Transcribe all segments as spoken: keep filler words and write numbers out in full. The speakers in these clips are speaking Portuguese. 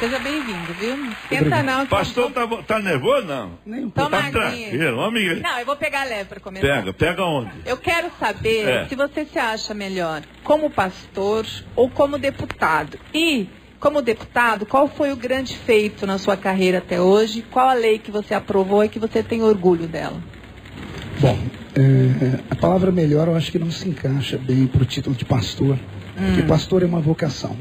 Seja bem-vindo, viu? Não esquenta não. Pastor, tá, tá nervoso, não? Nem um pouco. Tá tranquilo, homem. Não, eu vou pegar leve para começar. Pega, pega onde? Eu quero saber é. se você se acha melhor como pastor ou como deputado. E, como deputado, qual foi o grande feito na sua carreira até hoje? Qual a lei que você aprovou e que você tem orgulho dela? Bom, é, a palavra melhor eu acho que não se encaixa bem para o título de pastor. Hum. Porque pastor é uma vocação.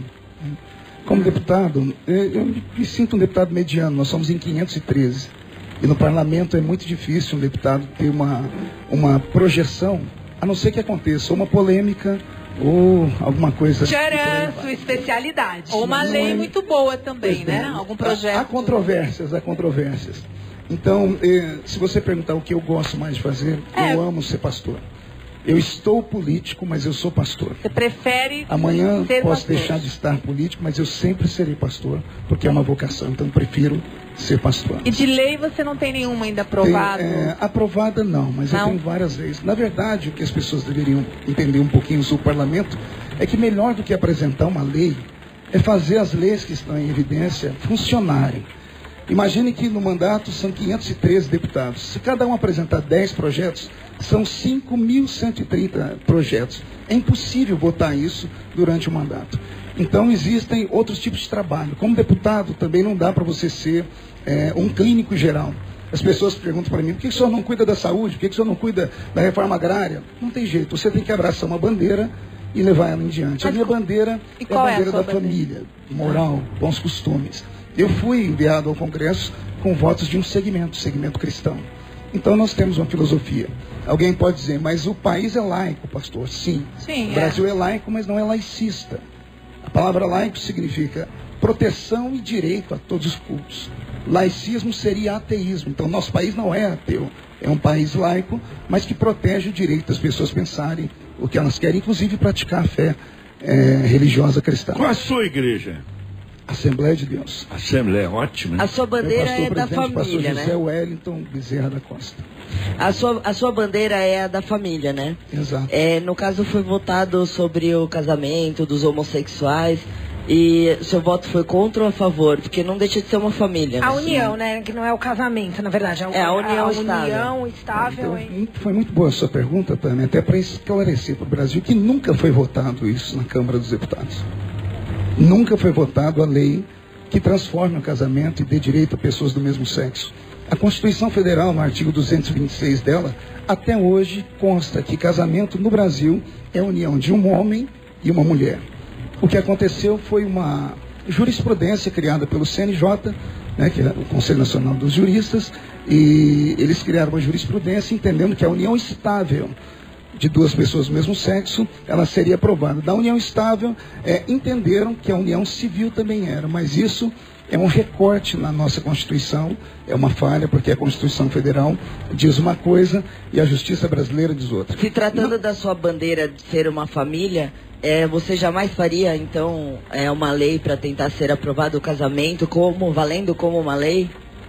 Como deputado, eu me sinto um deputado mediano, nós somos em quinhentos e treze. E no parlamento é muito difícil um deputado ter uma, uma projeção, a não ser que aconteça uma polêmica ou alguma coisa... Tcharam, sua especialidade. Ou uma não lei é... muito boa também, né? Algum projeto... Há controvérsias, há controvérsias. Então, eh, se você perguntar o que eu gosto mais de fazer, é. eu amo ser pastor. Eu estou político, mas eu sou pastor. Você prefere Amanhã ser posso pastor. deixar de estar político, mas eu sempre serei pastor, porque é uma vocação. Então, eu prefiro ser pastor. E de lei você não tem nenhuma ainda aprovada? É, aprovada não, mas não? eu tenho várias leis. Na verdade, o que as pessoas deveriam entender um pouquinho sobre o parlamento é que melhor do que apresentar uma lei é fazer as leis que estão em evidência funcionarem. Imagine que no mandato são quinhentos e treze deputados. Se cada um apresentar dez projetos, são cinco mil cento e trinta projetos. É impossível votar isso durante o mandato. Então existem outros tipos de trabalho. Como deputado, também não dá para você ser é, um clínico geral. As pessoas perguntam para mim, por que o senhor não cuida da saúde? Por que o senhor não cuida da reforma agrária? Não tem jeito, você tem que abraçar uma bandeira e levar ela em diante. A minha bandeira é a bandeira da família, moral, bons costumes. Eu fui enviado ao Congresso com votos de um segmento, segmento cristão. Então nós temos uma filosofia. Alguém pode dizer, mas o país é laico, pastor. Sim, Sim o Brasil é. é laico, mas não é laicista. A palavra laico significa proteção e direito a todos os cultos. Laicismo seria ateísmo. Então nosso país não é ateu. É um país laico, mas que protege o direito das pessoas pensarem o que elas querem, inclusive praticar a fé é, religiosa cristã. Qual a sua igreja? Assembleia de Deus. Assembleia, ótimo. A sua bandeira é da família, pastor né? José Wellington Bezerra da Costa. A sua, a sua bandeira é a da família, né? Exato. É, no caso foi votado sobre o casamento dos homossexuais. E o seu voto foi contra ou a favor? Porque não deixa de ser uma família. A né? união, né? Que não é o casamento, na verdade. É, o, é a união a estável. união estável. Então, e... foi muito boa a sua pergunta, Tânia, até para esclarecer para o Brasil que nunca foi votado isso na Câmara dos Deputados. Nunca foi votado a lei que transforme o casamento e dê direito a pessoas do mesmo sexo. A Constituição Federal, no artigo duzentos e vinte e seis dela, até hoje consta que casamento no Brasil é a união de um homem e uma mulher. O que aconteceu foi uma jurisprudência criada pelo C N J, né, que é o Conselho Nacional dos Juristas, e eles criaram uma jurisprudência entendendo que a união estável de duas pessoas do mesmo sexo, ela seria aprovada. Da união estável, é, entenderam que a união civil também era, mas isso é um recorte na nossa Constituição, é uma falha, porque a Constituição Federal diz uma coisa e a Justiça Brasileira diz outra. Se tratando Não... da sua bandeira de ser uma família, é, você jamais faria, então, é, uma lei para tentar ser aprovado o casamento, como, valendo como uma lei?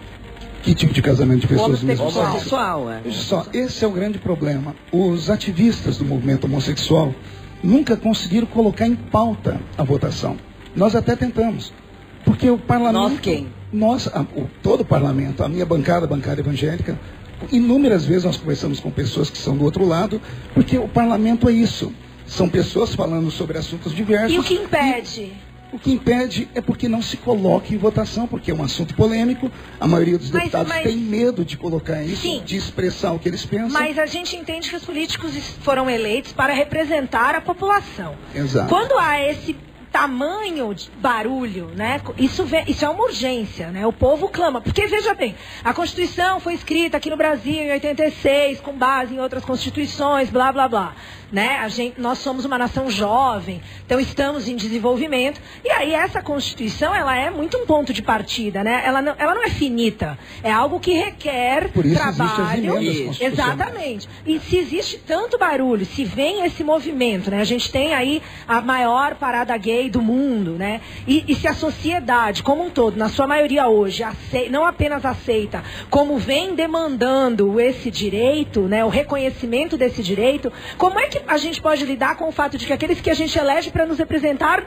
Que tipo de casamento de pessoas do mesmo sexo? Homossexual, é. Veja só, esse é o grande problema. Os ativistas do movimento homossexual nunca conseguiram colocar em pauta a votação. Nós até tentamos. Porque o parlamento... Nós quem? Nós, a, o, todo o parlamento, a minha bancada, a bancada evangélica, inúmeras vezes nós conversamos com pessoas que são do outro lado, porque o parlamento é isso. São pessoas falando sobre assuntos diversos. E o que impede? E, o que impede é porque não se coloca em votação, porque é um assunto polêmico. A maioria dos mas, deputados mas... tem medo de colocar isso, Sim. de expressar o que eles pensam. Mas a gente entende que os políticos foram eleitos para representar a população. Exato. Quando há esse tamanho de barulho, né? Isso, vê, isso é uma urgência, né? O povo clama. Porque, veja bem, a Constituição foi escrita aqui no Brasil em oitenta e seis, com base em outras constituições, blá, blá, blá. Né? A gente, nós somos uma nação jovem, então estamos em desenvolvimento. E aí essa Constituição, ela é muito um ponto de partida, né? Ela não, ela não é finita. É algo que requer Por isso trabalho. Existe as Exatamente. E se existe tanto barulho, se vem esse movimento, né? A gente tem aí a maior parada gay do mundo, né? E, e se a sociedade como um todo, na sua maioria hoje, aceita, não apenas aceita, como vem demandando esse direito, né? O reconhecimento desse direito, como é que a gente pode lidar com o fato de que aqueles que a gente elege para nos representar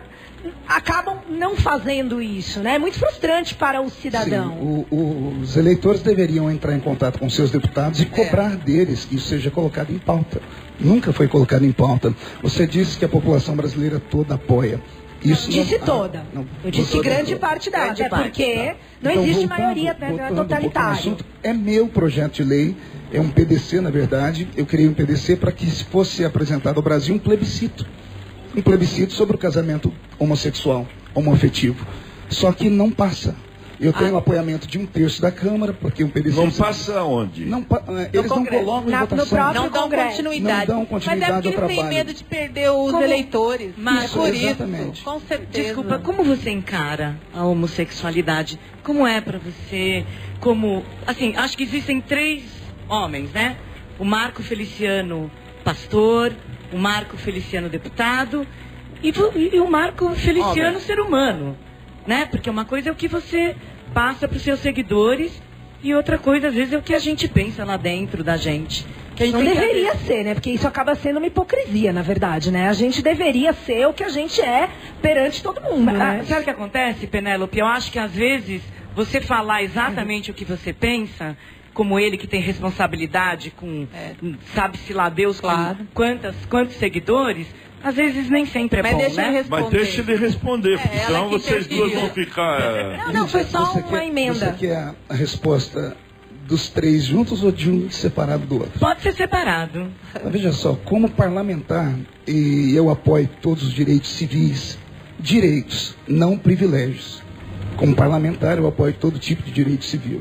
acabam não fazendo isso, né? É muito frustrante para o cidadão. Sim, o, o, os eleitores deveriam entrar em contato com seus deputados e cobrar é. deles que isso seja colocado em pauta. Nunca foi colocado em pauta. Você disse que a população brasileira toda apoia. Isso não disse não, toda. Ah, não, eu disse grande toda. parte dela, até porque não então, existe voltando, maioria né, totalitária. Um é meu projeto de lei, é um P D C, na verdade. Eu criei um P D C para que fosse apresentado ao Brasil um plebiscito. Um plebiscito sobre o casamento homossexual, homoafetivo. Só que não passa. Eu tenho ah. o apoiamento de um terço da Câmara, porque um P D C... Não passa onde? Não, eles não colocam Na, em votação. No próprio não dão continuidade. Não dão continuidade Mas é porque eles têm medo de perder os Como? eleitores. Mas isso, por exatamente. isso, com certeza. Desculpa, como você encara a homossexualidade? Como é pra você? Como... Assim, acho que existem três homens, né? O Marco Feliciano, pastor... O Marco Feliciano, deputado, e, e o Marco Feliciano, ser humano, né? Porque uma coisa é o que você passa para os seus seguidores e outra coisa, às vezes, é o que a gente pensa lá dentro da gente. Que a gente não deveria que... ser, né? Porque isso acaba sendo uma hipocrisia, na verdade, né? A gente deveria ser o que a gente é perante todo mundo, né? Ah, sabe o que acontece, Penélope? Eu acho que, às vezes, você falar exatamente uhum. o que você pensa... como ele que tem responsabilidade com, é. sabe-se lá Deus, claro. com quantas, quantos seguidores, às vezes nem sempre é Mas bom, deixa né? ele responder. Mas deixa ele responder, é, porque senão vocês duas vão ficar... É... Não, não, foi só você uma quer, emenda. Você quer a, a resposta dos três juntos ou de um separado do outro? Pode ser separado. Mas veja só, como parlamentar, e eu apoio todos os direitos civis, direitos, não privilégios. Como parlamentar, eu apoio todo tipo de direito civil.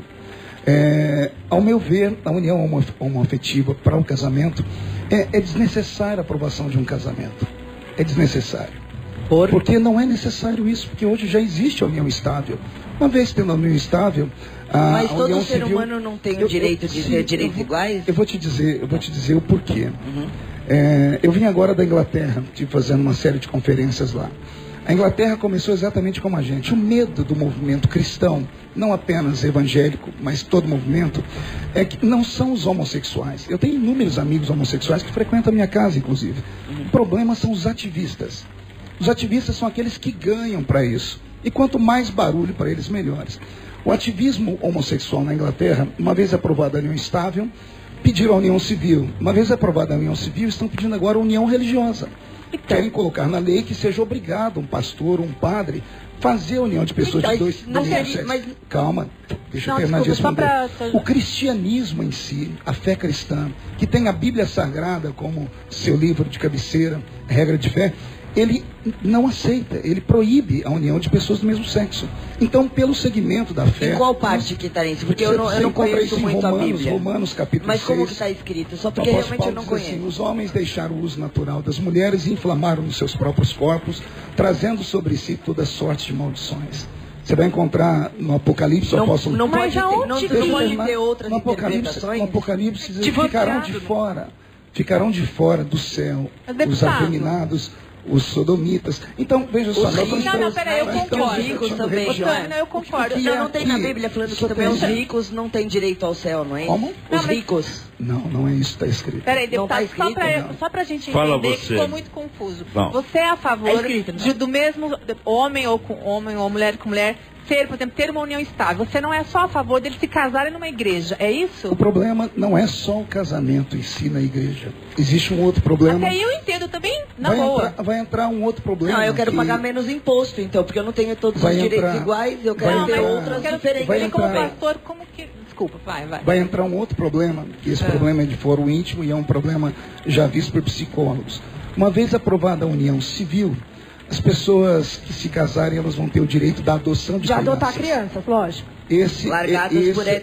É, ao meu ver, a união homo, homoafetiva para o casamento é, é desnecessária a aprovação de um casamento. É desnecessário. Por? Porque não é necessário isso, porque hoje já existe a união estável. Uma vez tendo a união estável, a, Mas a todo união ser civil, humano não tem eu, o direito eu, de sim, ter direitos eu, iguais? Eu vou te dizer, eu vou te dizer o porquê. Uhum. É, eu vim agora da Inglaterra, estive fazendo uma série de conferências lá. A Inglaterra começou exatamente como a gente. O medo do movimento cristão, não apenas evangélico, mas todo movimento, é que não são os homossexuais. Eu tenho inúmeros amigos homossexuais que frequentam a minha casa, inclusive. O problema são os ativistas. Os ativistas são aqueles que ganham para isso. E quanto mais barulho para eles, melhores. O ativismo homossexual na Inglaterra, uma vez aprovada a união estável, pediram a união civil. Uma vez aprovada a união civil, estão pedindo agora a união religiosa. E querem colocar na lei que seja obrigado um pastor, um padre, fazer a união de pessoas então, de dois, dois sexos. Mas... Calma, deixa não, eu terminar de responder. Pra... O cristianismo em si, a fé cristã, que tem a Bíblia Sagrada como seu livro de cabeceira, regra de fé, ele não aceita, ele proíbe a união de pessoas do mesmo sexo. Então, pelo segmento da fé... Em qual parte que está isso? Porque eu não, eu não conheço muito Romanos, a Bíblia. Romanos, capítulo Mas como seis, que está escrito? Só porque realmente Paulo eu não diz conheço. Assim, os homens deixaram o uso natural das mulheres e inflamaram nos seus próprios corpos, trazendo sobre si toda sorte de maldições. Você vai encontrar no Apocalipse o apóstolo... Não pode ter, não, não pode ter outras no Apocalipse, interpretações? No Apocalipse, eles ficarão de fora. Ficarão de fora do céu. Os afeminados... Os sodomitas. Então, veja só. Os ricos, não, não, peraí, eu concordo. Os ricos também. Não, eu concordo. Não, não tem na Bíblia falando que também os ricos não têm direito ao céu, não é isso? Como? Os não, mas... ricos. Não, não é isso que está escrito. Peraí, deputado, tá escrito, só para só pra gente Fala entender você. que ficou muito confuso. Não. Você é a favor é escrito, de, do mesmo homem ou com homem, ou mulher com mulher, ser, por exemplo, ter uma união estável. Você não é só a favor deles se casarem numa igreja, é isso? O problema não é só o casamento em si na igreja. Existe um outro problema. Até aí eu entendo também, na vai boa. Entrar, vai entrar um outro problema. Não, eu quero que... pagar menos imposto, então, porque eu não tenho todos vai os entrar, direitos iguais, eu quero vai ter entrar, outras quero diferentes. Vai como entrar, pastor, como que... Desculpa, vai, vai. Vai entrar um outro problema, que esse é. problema é de foro íntimo e é um problema já visto por psicólogos. Uma vez aprovada a união civil, as pessoas que se casarem, elas vão ter o direito da adoção de, de crianças. adotar crianças, lógico. Esse, Largadas esse por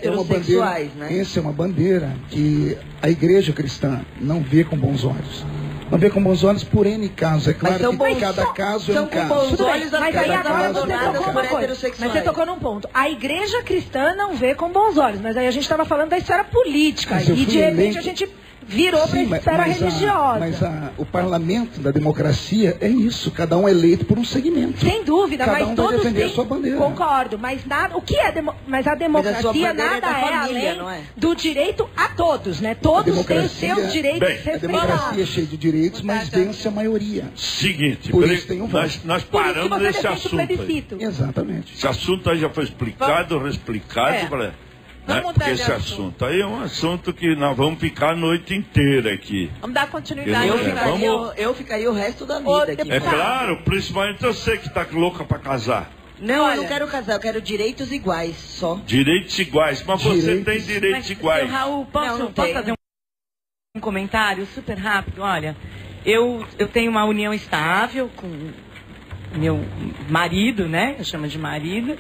é heterossexuais, bandeira, né? Essa é uma bandeira que a igreja cristã não vê com bons olhos. Não vê com bons olhos por N casos. É claro que bons, cada caso é um caso. Bons olhos, mas aí agora você tocou uma coisa. Mas você tocou num ponto. A igreja cristã não vê com bons olhos. Mas aí a gente estava falando da esfera política. E de repente eleito. a gente virou para a mas, esfera mas religiosa. A, mas a, o parlamento da democracia é isso, cada um é eleito por um segmento. Sem dúvida, cada mas um todos vai defender têm, a sua bandeira. Concordo, mas nada, o que é demo, mas a democracia mas a nada é, da é família, além não é? do direito a todos, né? Todos têm os seus direitos bem, respeitados. A democracia é cheia de direitos, mas vence a maioria. Seguinte, Por peraí, isso tem um voto. nós, nós Por isso que paramos você nesse defende o assunto aí. plebiscito. Exatamente. Esse assunto aí já foi explicado, reexplicado, É. pra, Vamos né? mudar Porque de esse assunto. assunto aí é um assunto que nós vamos ficar a noite inteira aqui. Vamos dar continuidade. Eu É, ficaria, vamos- eu ficaria o resto da Ô, vida aqui. É Tá. claro, principalmente você que está louca para casar. Não, Olha. eu não quero casar, eu quero direitos iguais, só. Direitos iguais, mas você Direitos. tem direitos Mas, iguais. seu Raul, posso, Não, não posso tem. fazer um, um comentário super rápido? Olha, eu, eu tenho uma união estável com meu marido, né? Eu chamo de marido.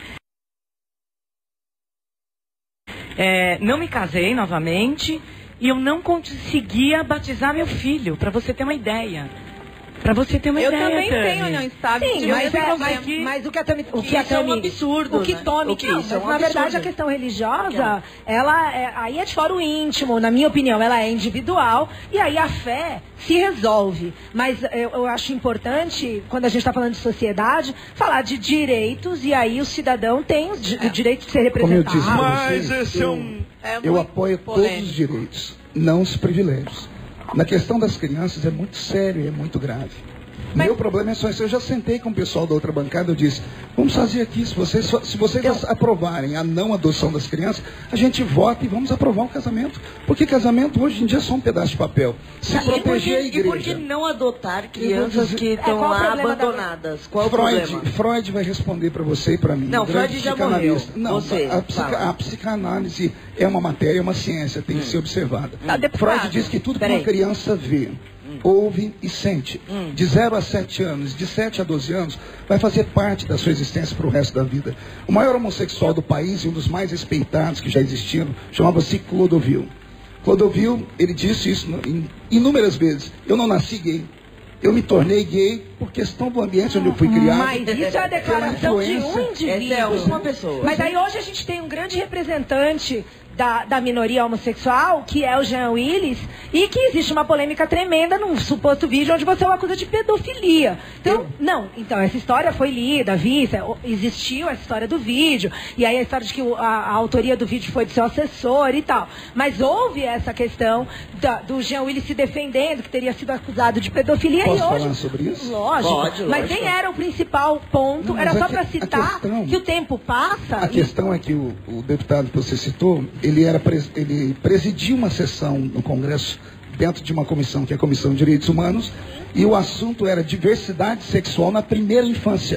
É, não me casei novamente e eu não conseguia batizar meu filho, para você ter uma ideia. Para você ter uma Eu ideia, também Tami. tenho união estável. Sim, de mas, mas é, mas mas, que- mas o que a Tami, o que que a isso é um Tami- absurdo, o que né? tome, O que não, isso é mas um na verdade absurdo. a questão religiosa, ela é, aí é de fora o íntimo, na minha opinião, ela é individual e aí a fé se resolve. Mas eu, eu acho importante, quando a gente está falando de sociedade, falar de direitos e aí o cidadão tem o, di- o direito de ser Como eu representado. disse pra Mas vocês, esse é eu- um... É Eu muito apoio polêmico. todos os direitos, não os privilégios. Na questão das crianças é muito sério e é muito grave. Meu problema é só isso. Eu já sentei com o pessoal da outra bancada, eu disse, vamos fazer aqui, se vocês, se vocês aprovarem a não adoção das crianças, a gente vota e vamos aprovar o casamento. Porque casamento hoje em dia é só um pedaço de papel. Se Ah, e por proteger a que- E por que igreja. não adotar Eu crianças vou dizer- que É, estão qual o lá problema da- abandonadas? Qual é o Freud, problema? Freud vai responder para você e para mim. Não, um grande Freud já psicanalista. morreu. Não, Você, a, psica- fala. a psicanálise é uma matéria, é uma ciência, tem que ser observada. Tá, deputado. Freud diz que tudo que Peraí. uma criança vê, ouve e sente, de zero a sete anos, de sete a doze anos, vai fazer parte da sua existência para o resto da vida. O maior homossexual do país e um dos mais respeitados que já existiram, chamava-se Clodovil. Clodovil, ele disse isso em inúmeras vezes. Eu não nasci gay. Eu me tornei gay por questão do ambiente onde eu fui criado. Mas isso é a declaração de um influência. indivíduo. Essa é uma pessoa. Mas aí hoje a gente tem um grande representante da, da minoria homossexual, que é o Jean Willis, e que existe uma polêmica tremenda num suposto vídeo onde você o acusa de pedofilia. Então, não, então essa história foi lida, vista, existiu essa história do vídeo, e aí a história de que o- a, a autoria do vídeo foi do seu assessor e tal. Mas houve essa questão da- do Jean Willis se defendendo, que teria sido acusado de pedofilia. Posso e hoje, falar sobre isso? Lógico, Pode, mas lógico. nem era o principal ponto, Não, era mas só a que- para a citar questão- que o tempo passa. A e- questão é que o, o deputado que você citou, ele, era, pres- ele presidia uma sessão no Congresso, dentro de uma comissão, que é a Comissão de Direitos Humanos, e o assunto era diversidade sexual na primeira infância.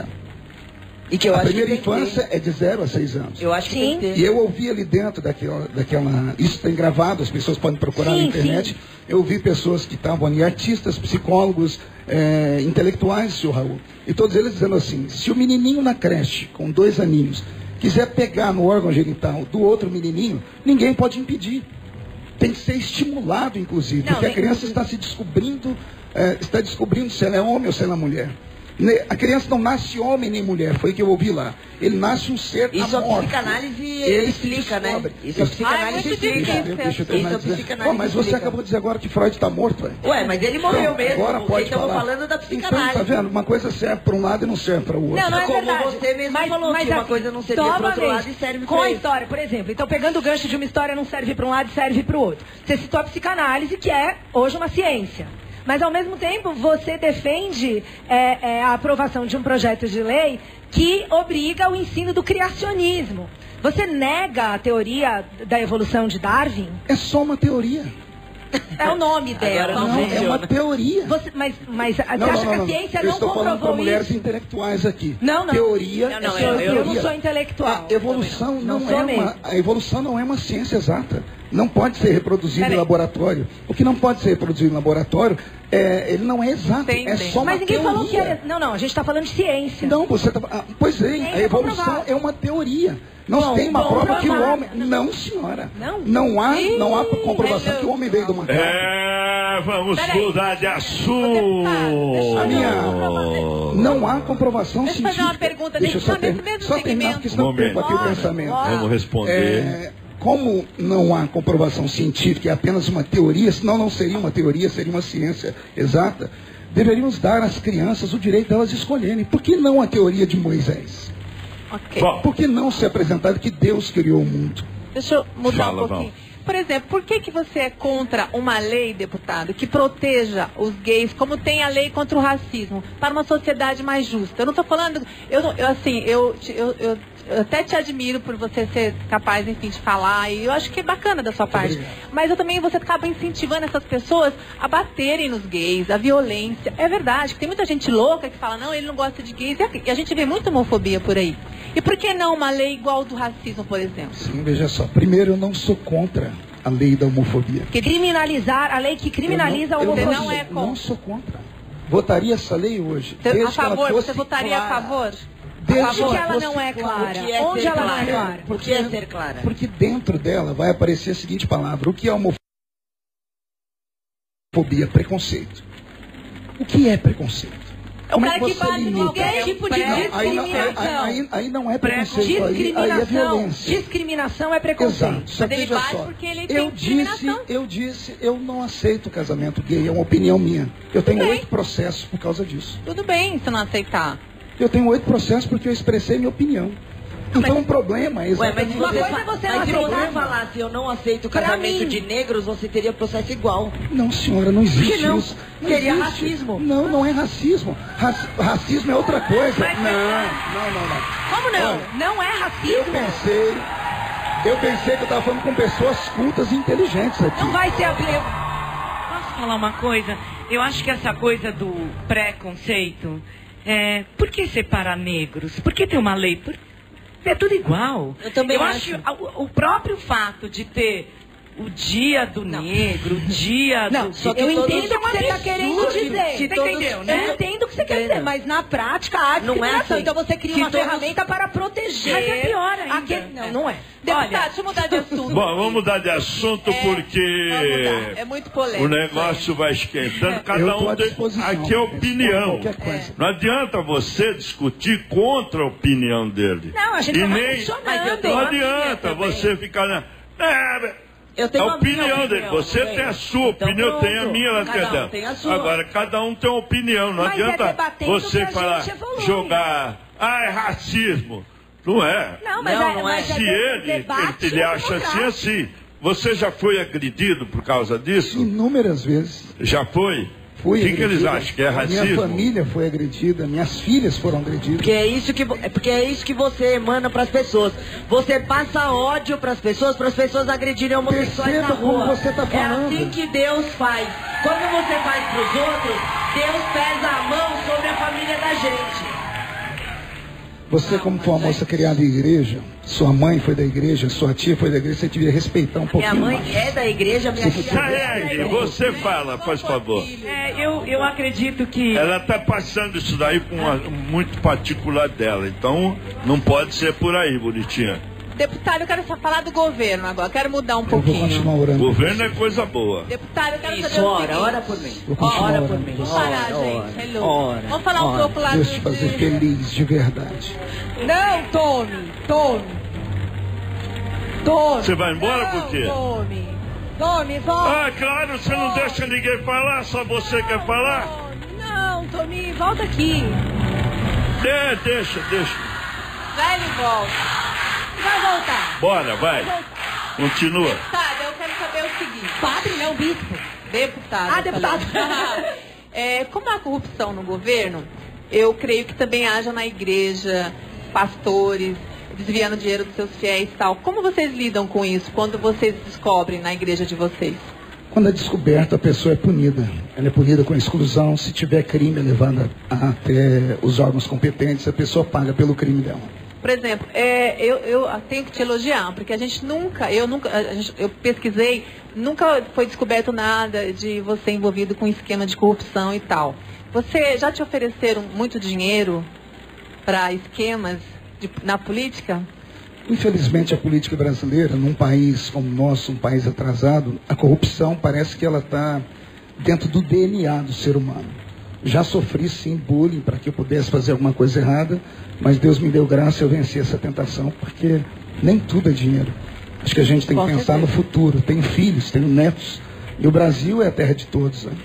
E que eu a acho primeira que tem que infância ter. é de zero a seis anos. Eu acho que Sim. tem que E ter. eu ouvi ali dentro daquela, daquela. Isso tem gravado, as pessoas podem procurar Sim, na internet. sim. Eu ouvi pessoas que estavam ali, artistas, psicólogos, eh, intelectuais, senhor Raul. E todos eles dizendo assim: se o menininho na creche, com dois aninhos, quiser pegar no órgão genital do outro menininho, ninguém pode impedir. Tem que ser estimulado, inclusive, Não, porque a nem- criança está se descobrindo, eh, está descobrindo se ela é homem ou se ela é mulher. Ne- A criança não nasce homem nem mulher, foi o que eu ouvi lá. Ele nasce um ser Isso a amorfo. psicanálise Ele se explica, né? descobre. Isso a Isso. Ah, é psicanálise muito explica. Deixa, difícil. eu- deixa eu terminar Isso de a dizer. psicanálise Pô, mas você explica. acabou de dizer agora que Freud está morto, velho. Ué, mas ele morreu Então, mesmo. agora pode Estamos falar. falando da Então, psicanálise. tá vendo? Uma coisa serve para um lado e não serve para o outro. Não, não é Como verdade. você mesmo falou que uma coisa não servia pro outro novamente, lado e serve com pra a esse. história, por exemplo. Então, pegando o gancho de uma história não serve para um lado e serve para o outro. Você citou a psicanálise, que é hoje uma ciência. Mas, ao mesmo tempo, você defende é, é, a aprovação de um projeto de lei que obriga o ensino do criacionismo. Você nega a teoria da evolução de Darwin? É só uma teoria. É o nome dela. Agora Não, é funciona. uma teoria. Você- mas mas você Não, acha não, não, que a ciência eu não estou falando para comprovou mulheres isso? intelectuais aqui. Não, não. Teoria Não, é não, só eu- uma eu não teoria. sou intelectual. A evolução Não não, sou é mesmo. uma, a evolução não é uma ciência exata. Não pode ser reproduzida Peraí. em laboratório. O que não pode ser reproduzido em laboratório, é, ele não é exato. Entendem. É só uma Mas ninguém teoria. falou que era. Não, não, a gente está falando de ciência. Não, você tá, ah, pois é, Ciência a evolução comprovada. é uma teoria. Não Bom, tem uma bom, prova que o comprovada. homem. Não, senhora. Não? Não há, Ih, não há comprovação hello. que o homem veio do macaco. É, vamos Peraí. mudar de assunto. A minha. Não há comprovação Deixa eu fazer científica. uma pergunta, Deixa eu gente, só, só nesse ter- mesmo só terminar, segmento. porque senão eu perco aqui o Bora, pensamento. bora. Vamos responder. É, como não há comprovação científica, é apenas uma teoria, senão não seria uma teoria, seria uma ciência exata, deveríamos dar às crianças o direito delas escolherem. Por que não a teoria de Moisés? Ok. Bom, Por que não ser apresentado que Deus criou o mundo? Deixa eu mudar Fala, um pouquinho. Val. Por exemplo, por que, que você é contra uma lei, deputado, que proteja os gays, como tem a lei contra o racismo, para uma sociedade mais justa? Eu não estou falando, eu, não- eu assim, eu, te- eu, eu, eu até te admiro por você ser capaz, enfim, de falar, e eu acho que é bacana da sua parte. Obrigado. Mas eu também, você acaba incentivando essas pessoas a baterem nos gays, a violência. É verdade, que tem muita gente louca que fala, não, ele não gosta de gays, e a gente vê muita homofobia por aí. E por que não uma lei igual do racismo, por exemplo? Sim, veja só. Primeiro, eu não sou contra a lei da homofobia. Que criminalizar, a lei que criminaliza Eu a não, eu homofobia. não é eu contra. não sou contra. Votaria essa lei hoje. Você- desde a que ela favor, fosse você votaria a clara. favor? Desde Por que que ela fosse não é clara. clara? O que é Onde ser ela não é clara? clara? Por que é ser clara? Porque dentro dela vai aparecer a seguinte palavra. O que é homofobia? Preconceito. O que é preconceito? É o Como cara é que que você bate em limita? qualquer tipo de Não, aí, não, aí, discriminação. aí- aí não é preconceito, aí, aí é Discriminação. violência. Discriminação é preconceito. Exato. Só Mas ele veja bate só. porque ele tem eu disse, discriminação. eu disse, eu não aceito casamento gay, é uma opinião minha. Eu tenho bem. oito processos por causa disso. Tudo bem se não aceitar. Eu tenho oito processos porque eu expressei minha opinião. Então o problema é Ué, mas exatamente... se Uma você, coisa fa- é você não mas se você aceitar. falasse eu não aceito Pra casamento mim. de negros, você teria processo igual. Não, senhora, não existe Por que não? isso. Seria existe. racismo. Não, não é racismo. Raci- racismo é outra coisa. Não, não, não, não. Como não? Olha, Não é Eu racismo. pensei... Eu pensei que eu estava falando com pessoas cultas e inteligentes aqui. Não vai ser a... Posso falar uma coisa? Eu acho que essa coisa do preconceito, é, por que separar negros? Por que ter uma lei? Por- É tudo igual. Eu também Eu acho. acho o, o próprio fato de ter o dia do negro, o dia Não, do... só que eu todos- entendo o que você está querendo absurdo. dizer. Você entendeu, né? Eu entendo o que você quer Entendo. dizer, mas na prática há Não é discriminação. assim. Então você cria Se uma todos- ferramenta para proteger. Mas é pior ainda. Aquele... Não, não é. Deputado, Olha- deixa eu mudar de assunto. Bom, vamos mudar de assunto É, vamos mudar. É muito polêmico. o negócio vai esquentando. Eu Cada tô um à tem... disposição. Aqui é opinião. Qualquer coisa. Não adianta você discutir contra a opinião dele. Não, a gente e tá nem... questionando. Mas eu tenho Não uma minha adianta também. você ficar na... É, Eu tenho a uma minha opinião dele. opinião Você também. tem a sua Então opinião, eu tenho a pronto. minha, ela Cada tem a um dela. tem a sua. Agora, cada um tem uma opinião. Não Mas é adianta debatendo você que a falar, gente evolui. jogar, ah, é racismo. Não é. Não, mas Não, é, não mas é. Se de- ele, debate ele acha assim, democrático. assim. Você já foi agredido por causa disso? Inúmeras vezes. Já foi? Fui O que, que eles agredida. acham? Que é A minha racismo? família foi agredida, minhas filhas foram agredidas. Porque é isso que, vo- é porque é isso que você emana para as pessoas. Você passa ódio para as pessoas, para as pessoas agredirem homossexuais Perceba na rua. como você tá falando. É assim que Deus faz. Quando você faz para os outros, Deus pesa a mão sobre a família da gente. Você, como foi uma moça criada em igreja, sua mãe foi da igreja, sua tia foi da igreja, você devia respeitar um pouquinho Minha mãe mais. é da igreja, minha filha é da Carregue, igreja. você fala, por favor. É, eu, eu acredito que... Ela está passando isso daí com uma, muito particular dela. Então, não pode ser por aí, bonitinha. Deputado, eu quero só falar do governo agora. Quero mudar um Eu vou pouquinho. continuar orando. Governo é coisa boa. Deputado, eu quero Isso, saber o ora, seguinte. ora por mim. Vou continuar Ora orando. por mim. Vamos parar, Ora, gente. Hello. ora, Vamos falar um ora. pouco lá Deus do... te fazer feliz de verdade. Não, tome, tome. Tome. Você vai embora não, por quê? Tome. Tome, volta. Ah, claro, você não deixa ninguém falar, só você quer falar? Tome. Não, Tomi, volta aqui. É, deixa, deixa. Vai, ele volta. Vai voltar. Bora, vai. Vai voltar. Continua. Deputado, eu quero saber o seguinte. Padre, não, bispo. Deputado. Ah, eu deputado. falei. É, como há corrupção no governo, eu creio que também haja na igreja pastores desviando dinheiro dos seus fiéis e tal. Como vocês lidam com isso quando vocês descobrem na igreja de vocês? Quando é descoberto, a pessoa é punida. Ela é punida com exclusão. Se tiver crime, é levada até os órgãos competentes, a pessoa paga pelo crime dela. Por exemplo, é, eu, eu tenho que te elogiar, porque a gente nunca, eu nunca, a gente- eu pesquisei, nunca foi descoberto nada de você envolvido com esquema de corrupção e tal. Você já te ofereceram muito dinheiro para esquemas de- na política? Infelizmente, a política brasileira, num país como o nosso, um país atrasado, a corrupção parece que ela está dentro do D N A do ser humano. Já sofri, sim, bullying para que eu pudesse fazer alguma coisa errada, mas Deus me deu graça e eu venci essa tentação, porque nem tudo é dinheiro. Acho que a gente tem que pensar no futuro. Tenho filhos, tenho netos. E o Brasil é a terra de todos, né?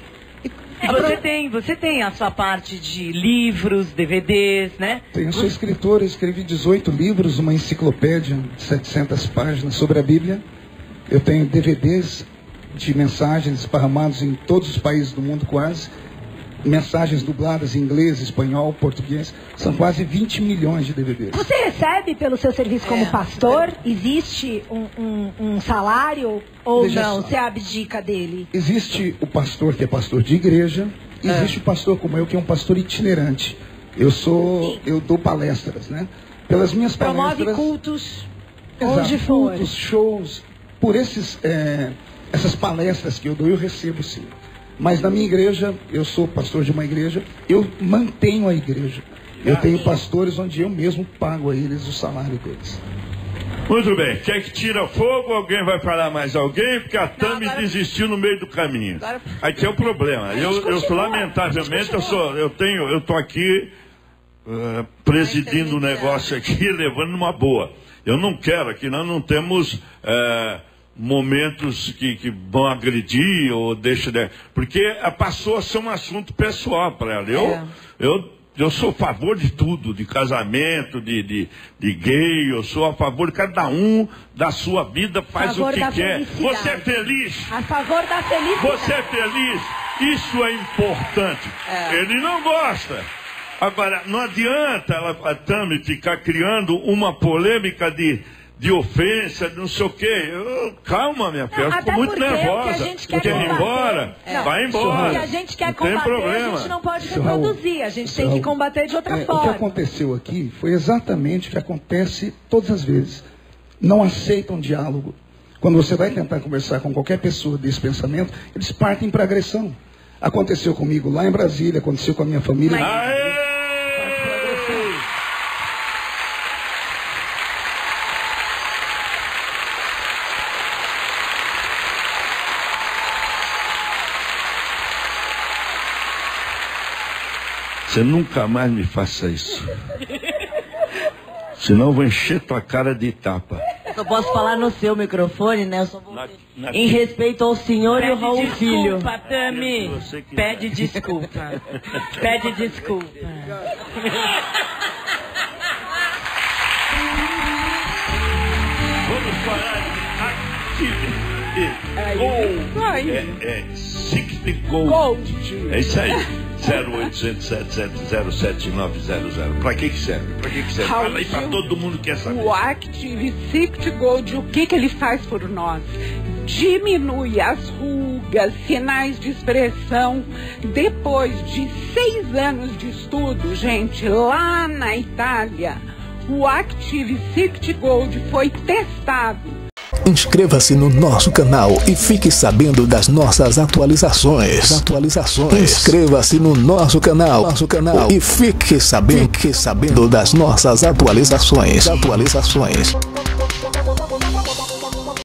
Você tem, você tem a sua parte de livros, D V Ds, né? Eu sou escritor, eu escrevi dezoito livros, uma enciclopédia de setecentas páginas sobre a Bíblia. Eu tenho D V Ds de mensagens esparramados em todos os países do mundo quase. Mensagens dubladas em inglês, espanhol, português. São quase vinte milhões de D V Ds. Você recebe pelo seu serviço como É. pastor? Existe um, um, um salário ou Veja não? só. Você abdica dele? Existe o pastor que é pastor de igreja. Existe o pastor como eu, que é um pastor itinerante. Eu sou, eu dou palestras, né? Pelas minhas Promove palestras... cultos Exato, onde for. cultos, shows. Por esses, é, essas palestras que eu dou, eu recebo sim. Mas na minha igreja, eu sou pastor de uma igreja, eu mantenho a igreja. Eu tenho pastores onde eu mesmo pago a eles o salário deles. Muito bem. Quer que tira fogo? Alguém vai parar mais alguém? Porque a Tami agora- desistiu no meio do caminho. Agora- Aqui é o problema. Eu, eu continua, lamentavelmente, a eu gente sou, eu tenho, eu tô aqui uh, presidindo o negócio aqui, levando numa boa. Eu não quero aqui, nós não temos uh, momentos que, que vão agredir ou deixa de... Porque uh, passou a ser um assunto pessoal para ela. Eu, É. eu Eu sou a favor de tudo, de casamento, de, de, de gay, eu sou a favor de cada um da sua vida, faz Favor o que da quer. felicidade. Você é feliz? A favor da felicidade. Você é feliz? Isso é importante. Ele não gosta. Agora, não adianta ela, a Tami, ficar criando uma polêmica de, de ofensa, de não sei o quê. Eu, calma, minha filha, eu até fico muito porque o que a nervosa. gente quer Quer ir combater- embora? É. Vai O embora. que a gente quer não tem combater, problema. a gente não pode Seu Raul, reproduzir. A gente seu tem que Raul, combater de outra É, o que forma. aconteceu aqui foi exatamente o que acontece todas as vezes. Não aceitam diálogo. Quando você vai tentar conversar com qualquer pessoa desse pensamento, eles partem para agressão. Aconteceu comigo lá em Brasília, aconteceu com a minha família. Aê! Você nunca mais me faça isso. Senão eu vou encher tua cara de tapa. Eu só posso falar no seu microfone, né? Eu só vou... Na- na- Em respeito ao senhor e ao Raul Pede Filho. desculpa, Tami. Se você quiser. Pede desculpa. Pede desculpa. Vamos falar de Active Gold. É, é sixty Gold. É isso aí. zero oitocentos, sete sete zero, sete nove zero zero. Pra que que serve? Pra que que serve? Fala aí pra todo mundo que quer saber. O Active Sict Gold, o que, que ele faz por nós? Diminui as rugas, sinais de expressão. Depois de seis anos de estudo, gente, lá na Itália, o Active Sict Gold foi testado. Inscreva-se no nosso canal e fique sabendo das nossas atualizações. Atualizações. Inscreva-se no nosso canal, nosso canal e fique sabendo, fique sabendo das nossas atualizações. Atualizações.